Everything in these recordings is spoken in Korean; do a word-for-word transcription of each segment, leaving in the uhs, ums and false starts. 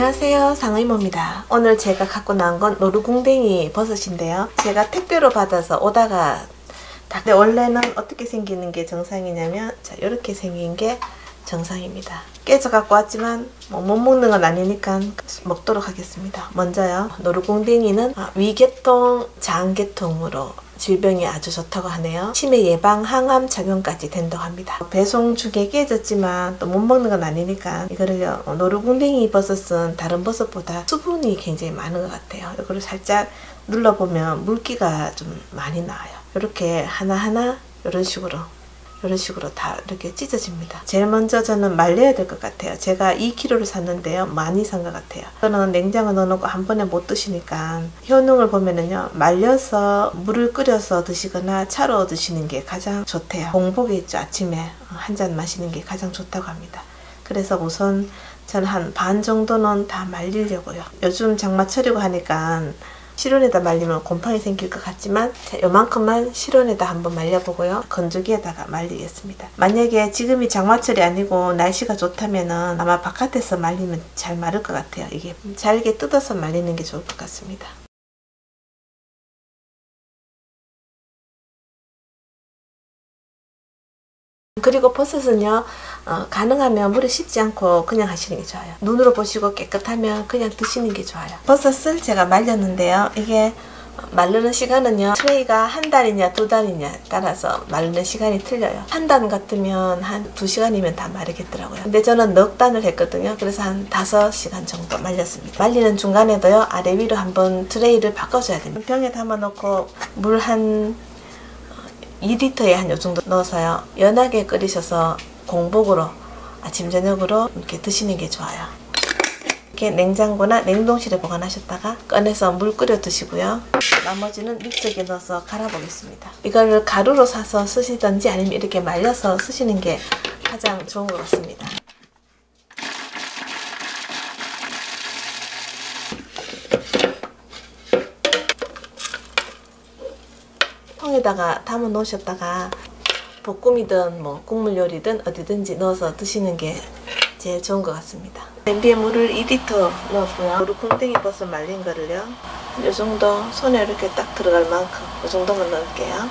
안녕하세요, 상의모입니다. 오늘 제가 갖고 나온 건 노루궁뎅이 버섯인데요. 제가 택배로 받아서 오다가 근데 원래는 어떻게 생기는 게 정상이냐면 자, 이렇게 생긴 게 정상입니다. 깨져 갖고 왔지만 뭐 못 먹는 건 아니니까 먹도록 하겠습니다. 먼저요, 노루궁뎅이는 위계통, 장계통으로 질병이 아주 좋다고 하네요. 치매 예방, 항암 작용까지 된다고 합니다. 배송 중에 깨졌지만 또 못 먹는 건 아니니까 이거를요, 노루궁뎅이 버섯은 다른 버섯보다 수분이 굉장히 많은 것 같아요. 이거를 살짝 눌러보면 물기가 좀 많이 나와요. 이렇게 하나하나 이런 식으로 이런 식으로 다 이렇게 찢어집니다. 제일 먼저 저는 말려야 될 것 같아요. 제가 이 킬로그램를 샀는데요, 많이 산 것 같아요. 저는 냉장고 넣어놓고 한 번에 못 드시니까 효능을 보면은요, 말려서 물을 끓여서 드시거나 차로 드시는 게 가장 좋대요. 공복에 있죠, 아침에 한 잔 마시는 게 가장 좋다고 합니다. 그래서 우선 저는 한 반 정도는 다 말리려고요. 요즘 장마철이고 하니까 실온에다 말리면 곰팡이 생길 것 같지만 자, 요만큼만 실온에다 한번 말려보고요, 건조기에다가 말리겠습니다. 만약에 지금이 장마철이 아니고 날씨가 좋다면은 아마 바깥에서 말리면 잘 마를 것 같아요. 이게 잘게 뜯어서 말리는 게 좋을 것 같습니다. 그리고 버섯은요, 어, 가능하면 물에 씻지 않고 그냥 하시는 게 좋아요. 눈으로 보시고 깨끗하면 그냥 드시는 게 좋아요. 버섯을 제가 말렸는데요, 이게 마르는 시간은요, 트레이가 한 달이냐 두 달이냐 따라서 마르는 시간이 틀려요. 한 단 같으면 한 두 시간이면 다 마르겠더라고요. 근데 저는 넉 단을 했거든요. 그래서 한 다섯 시간 정도 말렸습니다. 말리는 중간에도요, 아래 위로 한번 트레이를 바꿔줘야 됩니다. 병에 담아 놓고 물 한 이 리터에 한 요 정도 넣어서요, 연하게 끓이셔서 공복으로 아침 저녁으로 이렇게 드시는 게 좋아요. 이렇게 냉장고나 냉동실에 보관하셨다가 꺼내서 물 끓여 드시고요. 나머지는 믹서기에 넣어서 갈아 보겠습니다. 이거를 가루로 사서 쓰시든지 아니면 이렇게 말려서 쓰시는 게 가장 좋은 것 같습니다. 통에다가 담아 놓으셨다가 볶음이든 뭐 국물 요리든 어디든지 넣어서 드시는 게 제일 좋은 것 같습니다. 냄비에 물을 이 리터 넣었고요. 노루궁뎅이 버섯 말린 거를요, 이 정도 손에 이렇게 딱 들어갈 만큼 이 정도만 넣을게요.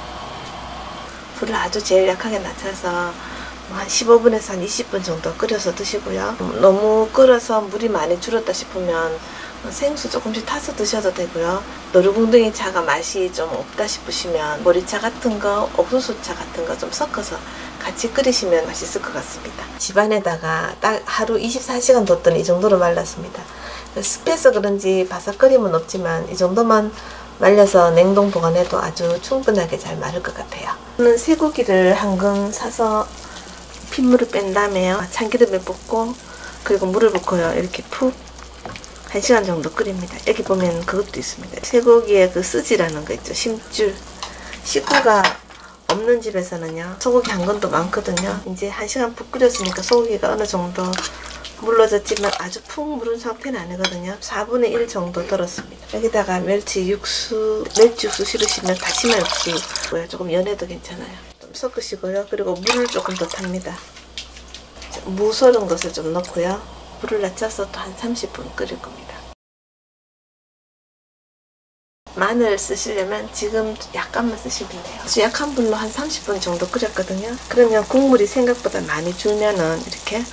불을 아주 제일 약하게 낮춰서 한 십오 분에서 한 이십 분 정도 끓여서 드시고요. 너무 끓여서 물이 많이 줄었다 싶으면 생수 조금씩 타서 드셔도 되고요. 노루궁뎅이 차가 맛이 좀 없다 싶으시면 보리차 같은 거, 옥수수차 같은 거 좀 섞어서 같이 끓이시면 맛있을 것 같습니다. 집안에다가 딱 하루 이십사 시간 뒀더니 이 정도로 말랐습니다. 습해서 그런지 바삭거림은 없지만 이 정도만 말려서 냉동 보관해도 아주 충분하게 잘 마를 것 같아요. 저는 쇠고기를 한 근 사서 핏물을 뺀 다음에요, 참기름에 붓고 그리고 물을 붓고요, 이렇게 푹 한 시간 정도 끓입니다. 여기 보면 그것도 있습니다. 쇠고기에 그 스지라는 거 있죠, 심줄. 식구가 없는 집에서는요, 소고기 한 건도 많거든요. 이제 한 시간 푹 끓였으니까 소고기가 어느 정도 물러졌지만 아주 푹 무른 상태는 아니거든요. 사분의 일 정도 덜었습니다. 여기다가 멸치 육수, 멸치 육수 싫으시면 다시마 육수 조금 연해도 괜찮아요. 좀 섞으시고요. 그리고 물을 조금 더 탑니다. 무 썰은 것을 좀 넣고요. 불을 낮춰서 또 한 삼십 분 끓일 겁니다. 마늘 쓰시려면 지금 약간만 쓰시면 돼요. 약한 불로 한 삼십 분 정도 끓였거든요. 그러면 국물이 생각보다 많이 줄면은 이렇게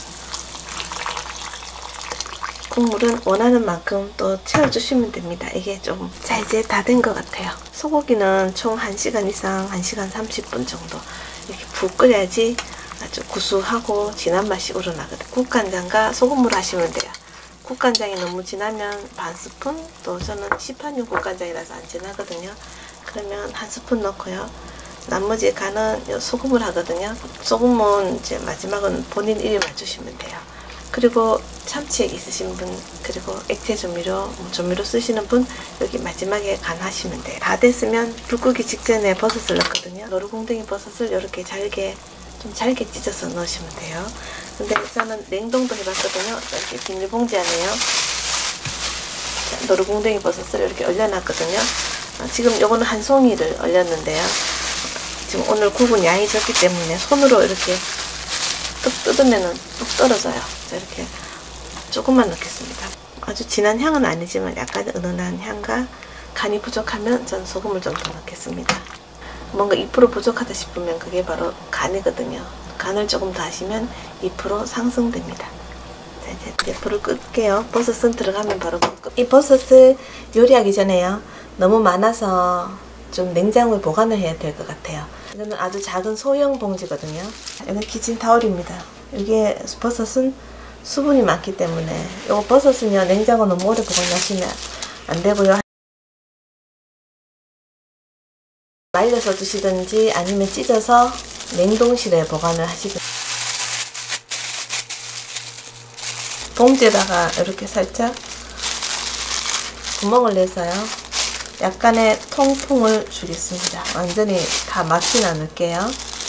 국물은 원하는 만큼 또 채워주시면 됩니다. 이게 좀 자, 이제 다 된 것 같아요. 소고기는 총 한 시간 이상, 한 시간 삼십 분 정도 이렇게 푹 끓여야지 아주 구수하고 진한 맛이 우러나거든요. 국간장과 소금물 하시면 돼요. 국간장이 너무 진하면 반 스푼, 또 저는 시판용 국간장이라서 안 진하거든요. 그러면 한 스푼 넣고요. 나머지 간은 소금을 하거든요. 소금은 이제 마지막은 본인 입에 맞추시면 돼요. 그리고 참치액 있으신 분, 그리고 액체 조미료, 뭐 조미료 쓰시는 분 여기 마지막에 간하시면 돼요. 다 됐으면 불 끄기 직전에 버섯을 넣거든요. 노루궁뎅이 버섯을 이렇게 잘게 좀 잘게 찢어서 넣으시면 돼요. 근데 저는 냉동도 해봤거든요. 이렇게 비닐봉지 안에요, 노루궁뎅이 버섯을 이렇게 얼려놨거든요. 지금 요거는 한 송이를 얼렸는데요. 지금 오늘 구운 양이 적기 때문에 손으로 이렇게 뚝 뜯으면은 뚝 떨어져요. 이렇게 조금만 넣겠습니다. 아주 진한 향은 아니지만 약간 은은한 향과 간이 부족하면 전 소금을 좀 더 넣겠습니다. 뭔가 이 퍼센트 부족하다 싶으면 그게 바로 간이거든요. 간을 조금 더 하시면 이 퍼센트 상승됩니다. 자, 이제 불을 끌게요. 버섯은 들어가면 바로 끝. 이 버섯을 요리하기 전에요. 너무 많아서 좀 냉장고에 보관을 해야 될 것 같아요. 이거는 아주 작은 소형 봉지거든요. 이건 키친타올입니다. 이게 버섯은 수분이 많기 때문에 이거 버섯은요 냉장고 너무 오래 보관하시면 안 되고요. 말려서 드시든지 아니면 찢어서 냉동실에 보관을 하시든지. 봉지에다가 이렇게 살짝 구멍을 내서요 약간의 통풍을 주겠습니다. 완전히 다 막진 않을게요.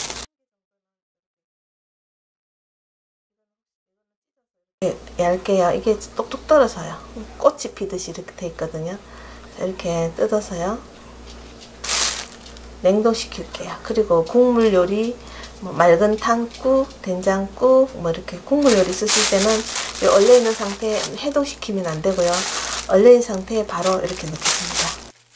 얇게요. 이게 똑똑 떨어져요. 꽃이 피듯이 이렇게 돼 있거든요. 이렇게 뜯어서요 냉동시킬게요. 그리고 국물 요리, 뭐 맑은 탕국, 된장국, 뭐 이렇게 국물 요리 쓰실 때는 얼려 있는 상태에 해동시키면 안 되고요. 얼려 있는 상태에 바로 이렇게 넣겠습니다.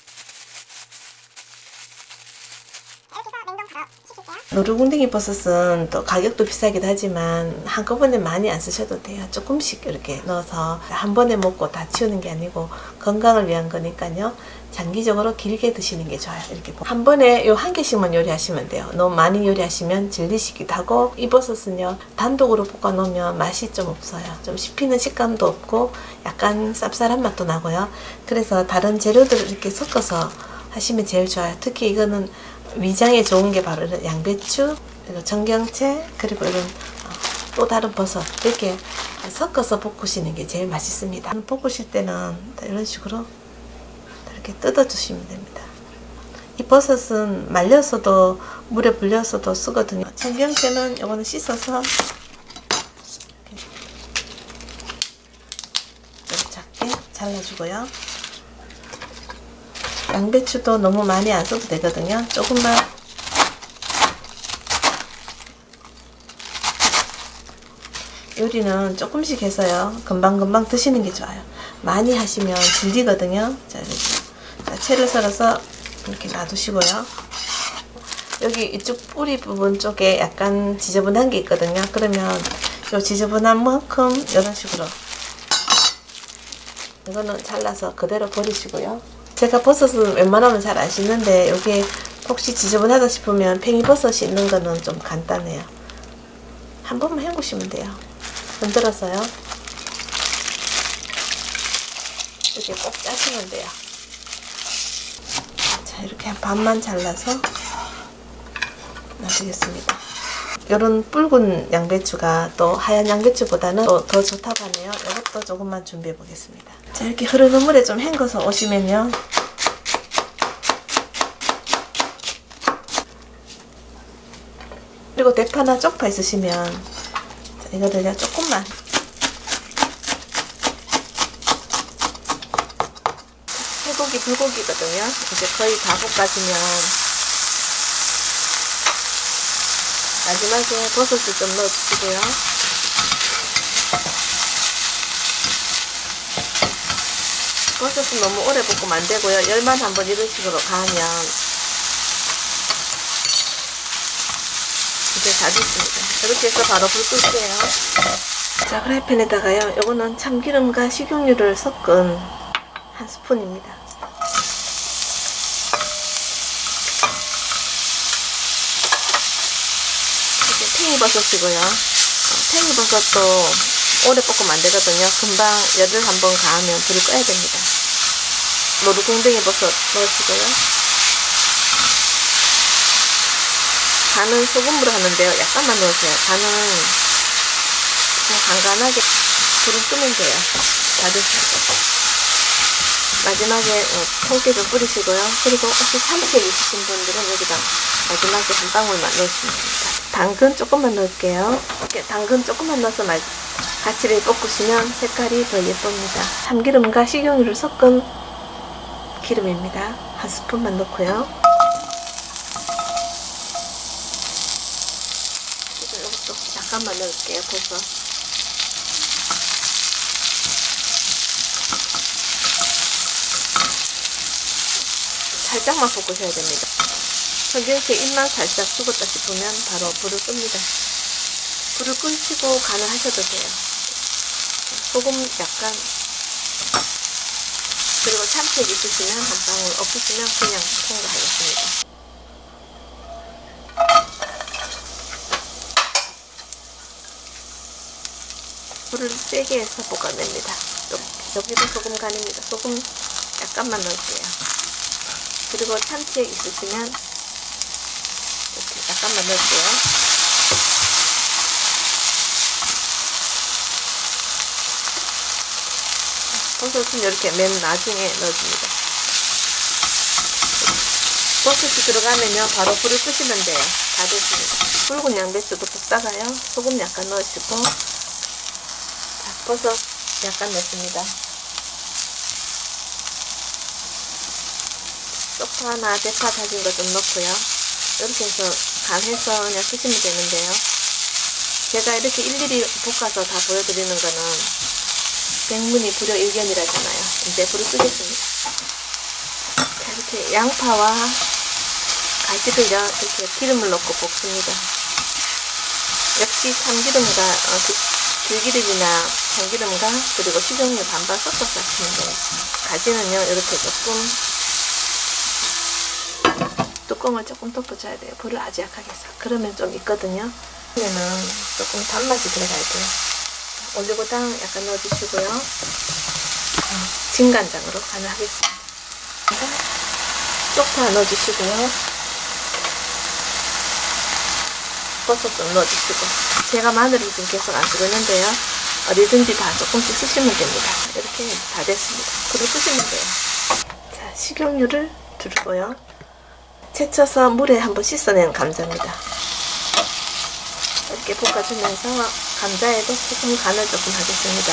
노루궁뎅이 버섯은 또 가격도 비싸기도 하지만 한꺼번에 많이 안 쓰셔도 돼요. 조금씩 이렇게 넣어서 한 번에 먹고 다 치우는 게 아니고 건강을 위한 거니까요. 장기적으로 길게 드시는 게 좋아요. 이렇게 한 번에 요 한 개씩만 요리하시면 돼요. 너무 많이 요리하시면 질리시기도 하고 이 버섯은요 단독으로 볶아 놓으면 맛이 좀 없어요. 좀 씹히는 식감도 없고 약간 쌉쌀한 맛도 나고요. 그래서 다른 재료들을 이렇게 섞어서 하시면 제일 좋아요. 특히 이거는 위장에 좋은 게 바로 이런 양배추, 그리고 청경채, 그리고 이런 어, 또 다른 버섯 이렇게 섞어서 볶으시는 게 제일 맛있습니다. 볶으실 때는 이런 식으로 이렇게 뜯어 주시면 됩니다. 이 버섯은 말려서도 물에 불려서도 쓰거든요. 청경채는 이거는 씻어서 이렇게 작게 잘라주고요. 양배추도 너무 많이 안 써도 되거든요. 조금만 요리는 조금씩 해서요 금방금방 드시는 게 좋아요. 많이 하시면 질리거든요. 자, 이렇게. 자, 채를 썰어서 이렇게 놔두시고요. 여기 이쪽 뿌리 부분 쪽에 약간 지저분한 게 있거든요. 그러면 이 지저분한 만큼 이런 식으로 이거는 잘라서 그대로 버리시고요. 제가 버섯은 웬만하면 잘 안 씻는데 여기 혹시 지저분하다 싶으면 팽이버섯이 있는 거는 좀 간단해요. 한 번만 헹구시면 돼요. 흔들어서요. 이렇게 꼭 짜시면 돼요. 자, 이렇게 반만 잘라서 놔두겠습니다. 이런 붉은 양배추가 또 하얀 양배추보다는 또 더 좋다고 하네요. 이것도 조금만 준비해 보겠습니다. 자, 이렇게 흐르는 물에 좀 헹궈서 오시면요. 그리고 대파나 쪽파 있으시면 자, 이거를요 조금만 쇠고기 불고기거든요. 이제 거의 다 볶아지면 마지막에 버섯을 좀 넣어주시고요. 버섯은 너무 오래 볶으면 안 되고요. 열만 한번 이런 식으로 가면 이제 다 됐습니다. 이렇게 해서 바로 불 끌게요. 자, 프라이팬에다가요. 요거는 참기름과 식용유를 섞은 한 스푼입니다. 팽이버섯이고요. 어, 팽이버섯도 오래 볶으면 안 되거든요. 금방 열을 한번 가하면 불을 꺼야 됩니다. 노루궁뎅이 버섯 넣으시고요. 간은 소금으로 하는데요. 약간만 넣으세요. 간은 그냥 간간하게 불을 끄면 돼요. 다 됐습니다. 마지막에 어, 참깨 좀 뿌리시고요. 그리고 혹시 참깨 있으신 분들은 여기다 마지막에 한 방울만 넣으시면 됩니다. 당근 조금만 넣을게요. 이렇게 당근 조금만 넣어서 같이 볶으시면 색깔이 더 예쁩니다. 참기름과 식용유를 섞은 기름입니다. 한 스푼만 넣고요. 이것도 약간만 넣을게요. 버섯. 살짝만 볶으셔야 됩니다. 성경채 입만 살짝 죽었다 싶으면 바로 불을 끕니다. 불을 끄시고 간을 하셔도 돼요. 소금 약간, 그리고 참치액 있으시면 한 방울, 없으시면 그냥 통과하겠습니다. 불을 세게 해서 볶아냅니다. 여기도 소금 간입니다. 소금 약간만 넣을게요. 그리고 참치액 있으시면 이렇게 약간만 넣을게요. 버섯은 이렇게 맨 나중에 넣어줍니다. 버섯이 들어가면요 바로 불을 끄시면 돼요. 다 됐습니다. 붉은 양배추도 볶다가요 소금 약간 넣으시고, 자, 버섯 약간 넣습니다. 쪽파나 대파 다진 거 좀 넣고요. 이렇게 해서 간해서 그냥 쓰시면 되는데요. 제가 이렇게 일일이 볶아서 다 보여드리는 거는 백문이 불여일견이라잖아요. 이제 불을 끄겠습니다. 자, 이렇게 양파와 가지를요 이렇게 기름을 넣고 볶습니다. 역시 참기름과 어, 들기름이나 참기름과 그리고 식용유 반반 섞어서 하시면 돼요. 가지는요 이렇게 조금 뚜껑을 조금 덮어줘야 돼요. 불을 아주 약하게 해서. 그러면 좀 있거든요. 그러면은 조금 단맛이 들어가야 돼요. 올리고당 약간 넣어주시고요. 어, 진간장으로 간을 하겠습니다. 쪽파 넣어주시고요. 버섯 좀 넣어주시고, 제가 마늘을 지금 계속 안 쓰고 있는데요. 어디든지 다 조금씩 쓰시면 됩니다. 이렇게 다 됐습니다. 불을 끄시면 돼요. 자, 식용유를 두르고요. 채쳐서 물에 한번 씻어낸 감자입니다. 이렇게 볶아주면서 감자에도 조금 간을 조금 하겠습니다.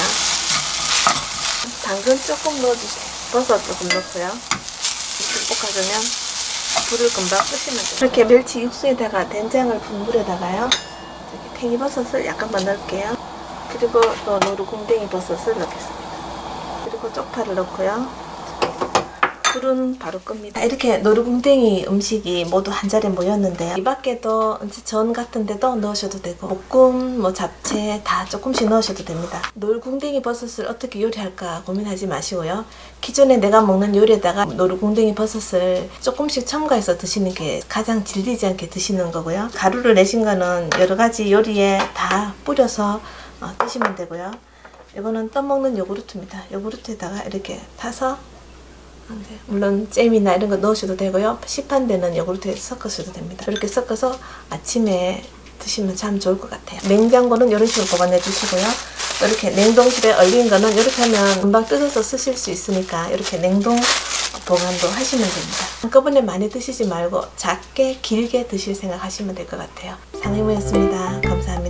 당근 조금 넣어주세요. 버섯 조금 넣고요. 이렇게 볶아주면 불을 금방 끄시면 돼요. 이렇게 멸치 육수에다가 된장을 푼 물에다가요 이렇게 팽이버섯을 약간만 넣을게요. 그리고 또 노루궁뎅이 버섯을 넣겠습니다. 그리고 쪽파를 넣고요. 불은 바로 끕니다. 이렇게 노루궁뎅이 음식이 모두 한 자리에 모였는데요. 이 밖에도 전 같은 데도 넣으셔도 되고, 볶음, 뭐 잡채 다 조금씩 넣으셔도 됩니다. 노루궁뎅이 버섯을 어떻게 요리할까 고민하지 마시고요. 기존에 내가 먹는 요리에다가 노루궁뎅이 버섯을 조금씩 첨가해서 드시는 게 가장 질리지 않게 드시는 거고요. 가루를 내신 거는 여러 가지 요리에 다 뿌려서 어, 드시면 되고요. 이거는 떠먹는 요구르트입니다. 요구르트에다가 이렇게 타서, 물론 잼이나 이런 거 넣으셔도 되고요. 시판되는 요구르트에 섞으셔도 됩니다. 이렇게 섞어서 아침에 드시면 참 좋을 것 같아요. 냉장고는 이런 식으로 보관해 주시고요. 이렇게 냉동실에 얼린 거는 이렇게 하면 금방 뜯어서 쓰실 수 있으니까 이렇게 냉동 보관도 하시면 됩니다. 한꺼번에 많이 드시지 말고 작게 길게 드실 생각 하시면 될 것 같아요. 상혜모였습니다. 감사합니다.